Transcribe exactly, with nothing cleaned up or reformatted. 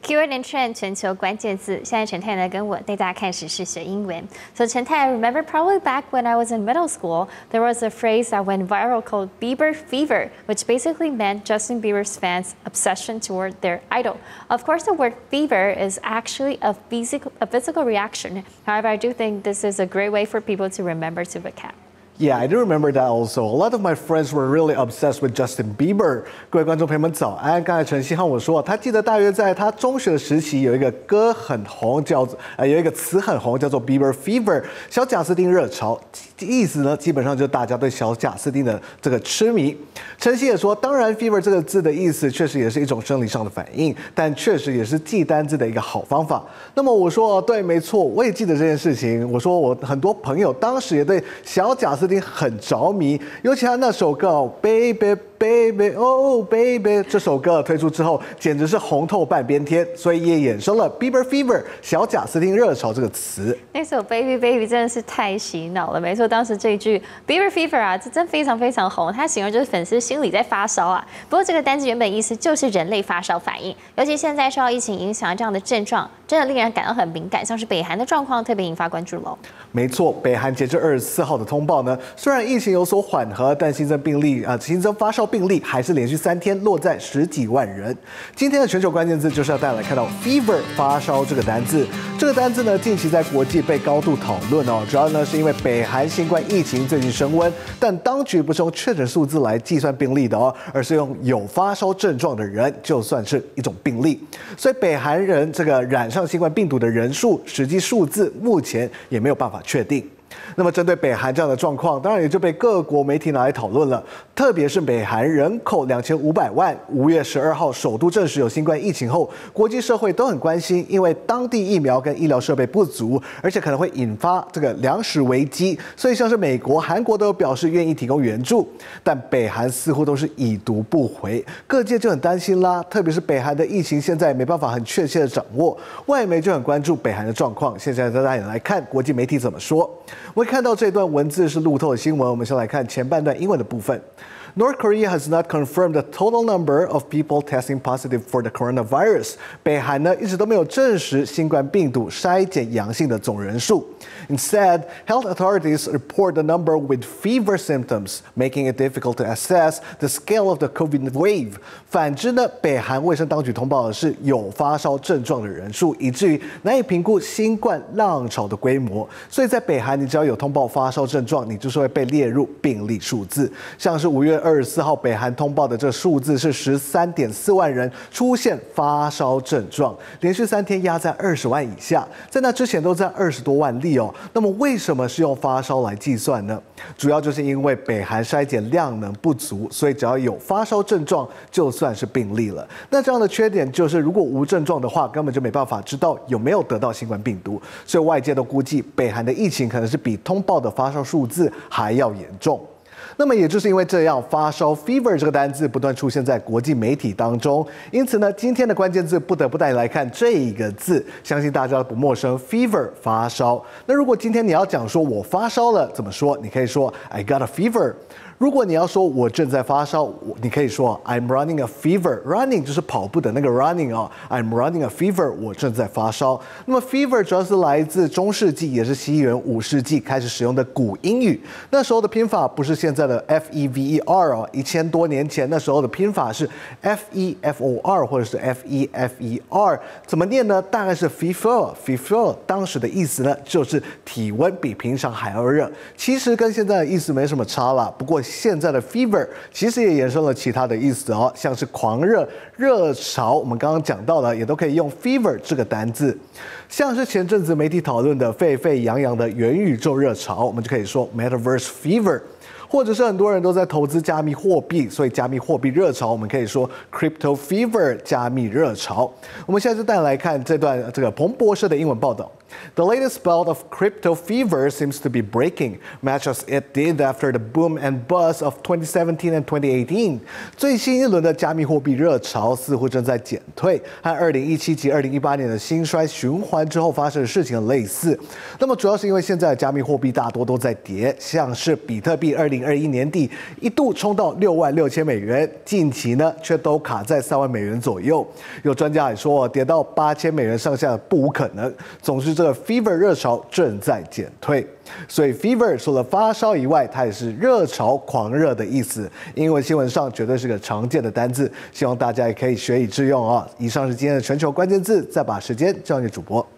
Keyword and trend 全球关键字，现在陈太来跟我带大家看时事学英文。So 陈太 I remember probably back when I was in middle school, there was a phrase that went viral called Bieber fever, which basically meant Justin Bieber's fans' obsession toward their idol. Of course, the word fever is actually a physical, a physical reaction. However, I do think this is a great way for people to remember to vocab. Yeah, I do remember that also. A lot of my friends were really obsessed with Justin Bieber. 各位观众朋友们早安！刚才陈希汉我说，他记得大约在他中学的时期，有一个歌很红，叫做呃有一个词很红，叫做 Bieber fever， 小贾斯汀热潮。意思呢，基本上就是大家对小贾斯汀的这个痴迷。陈希也说，当然 fever 这个字的意思确实也是一种生理上的反应，但确实也是记单字的一个好方法。那么我说，对，没错，我也记得这件事情。我说我很多朋友当时也对小贾斯汀很着迷，尤其他那首歌《Baby Baby Oh Baby》这首歌推出之后，简直是红透半边天，所以也衍生了 Bieber Fever 小贾斯汀热潮这个词。 那首 Baby Baby 真的是太洗脑了，没错，当时这一句 Bieber Fever 啊，这真非常非常红，它形容就是粉丝心里在发烧啊。不过这个单字原本意思就是人类发烧反应，尤其现在受到疫情影响，这样的症状真的令人感到很敏感，像是北韩的状况特别引发关注喽。 没错，北韩截至二十四号的通报呢，虽然疫情有所缓和，但新增病例啊、呃，新增发烧病例还是连续三天落在十几万人。今天的全球关键字就是要带来看到 fever 发烧这个单字。这个单字呢，近期在国际被高度讨论哦，主要呢是因为北韩新冠疫情最近升温，但当局不是用确诊数字来计算病例的哦，而是用有发烧症状的人就算是一种病例。所以北韩人这个染上新冠病毒的人数实际数字目前也没有办法确定。那么针对北韩这样的状况，当然也就被各国媒体拿来讨论了。特别是北韩人口两千五百万，五月十二号首都证实有新冠疫情后，国际社会都很关心，因为当地疫苗跟医疗设备不足，而且可能会引发这个粮食危机，所以像是美国、韩国都有表示愿意提供援助，但北韩似乎都是已读不回，各界就很担心啦。特别是北韩的疫情现在也没办法很确切的掌握，外媒就很关注北韩的状况。现在大家也来看国际媒体怎么说。我会看到这段文字是路透的新闻，我们先来看前半段英文的部分。North Korea has not confirmed the total number of people testing positive for the coronavirus. 北韩呢一直都没有证实新冠病毒筛检阳性的总人数。Instead, health authorities report the number with fever symptoms, making it difficult to assess the scale of the COVID wave. 反之呢，北韩卫生当局通报的是有发烧症状的人数，以至于难以评估新冠浪潮的规模。所以在北韩，你只要有通报发烧症状，你就是会被列入病例数字。像是五月二十四号北韩通报的这个数字是十三点四万人出现发烧症状，连续三天压在二十万以下，在那之前都在二十多万例哦。那么为什么是用发烧来计算呢？主要就是因为北韩筛检量能不足，所以只要有发烧症状就算是病例了。那这样的缺点就是，如果无症状的话，根本就没办法知道有没有得到新冠病毒。所以外界都估计，北韩的疫情可能是比通报的发烧数字还要严重。那么也就是因为这样，发烧 fever 这个单字不断出现在国际媒体当中，因此呢，今天的关键字不得不带你来看这一个字，相信大家都不陌生 fever 发烧。那如果今天你要讲说我发烧了，怎么说？你可以说 I got a fever。如果你要说我正在发烧，你可以说 I'm running a fever。running 就是跑步的那个 running 哦 ，I'm running a fever， 我正在发烧。那么 fever 主要是来自中世纪，也是西元五世纪开始使用的古英语。那时候的拼法不是现在的 F E V E R 哦，一千多年前那时候的拼法是 F E F O R 或者是 F E F E R， 怎么念呢？大概是 fever，fever 当时的意思呢就是体温比平常还要热，其实跟现在的意思没什么差啦。不过现在的 fever 其实也衍生了其他的意思哦，像是狂热、热潮，我们刚刚讲到了，也都可以用 fever 这个单字。像是前阵子媒体讨论的沸沸扬扬的元宇宙热潮，我们就可以说 metaverse fever。或者是很多人都在投资加密货币，所以加密货币热潮，我们可以说 crypto fever 加密热潮。我们现在就带来看这段这个彭博社的英文报道。 The latest bout of crypto fever seems to be breaking, much as it did after the boom and bust of twenty seventeen and twenty eighteen. 最新一轮的加密货币热潮似乎正在减退，和二零一七及二零一八年的兴衰循环之后发生的事情类似。那么主要是因为现在的加密货币大多都在跌，像是比特币二零二一年底一度冲到六万六千美元，近期呢却都卡在三万美元左右。有专家也说，跌到八千美元上下不无可能。总之，这个 fever 热潮正在减退。所以 fever 除了发烧以外，它也是热潮、狂热的意思。英文新闻上绝对是个常见的单字，希望大家也可以学以致用啊。以上是今天的全球关键字，再把时间交给主播。